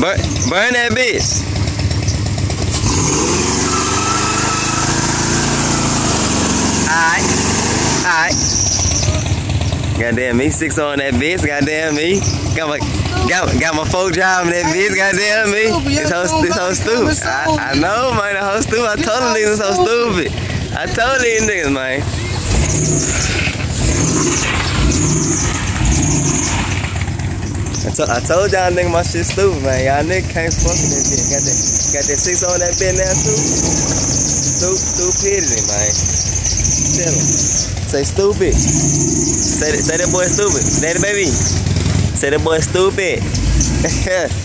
Burn that bitch. Alright. Goddamn me, 6 on that bitch. Goddamn me. Got my 4 driving that bitch. Goddamn me. This hoe stupid. I know, man. The hoe stupid. I told them niggas so stupid. I told these niggas, man. I told y'all niggas my shit stupid, man. Y'all niggas can't fuck with that bitch. Got that 6 on that bitch now too. Stupidity, man. Tell him. Say stupid. Say that boy stupid. Daddy baby. Say that boy stupid.